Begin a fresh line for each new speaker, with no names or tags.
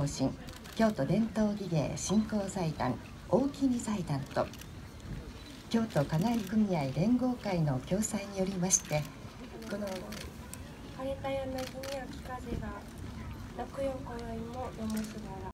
方針京都伝統技芸振興財団大木荷財団と京都家内組合連合会の共催によりまして、この
枯れた柳に秋風が落葉こよいも飲むすがら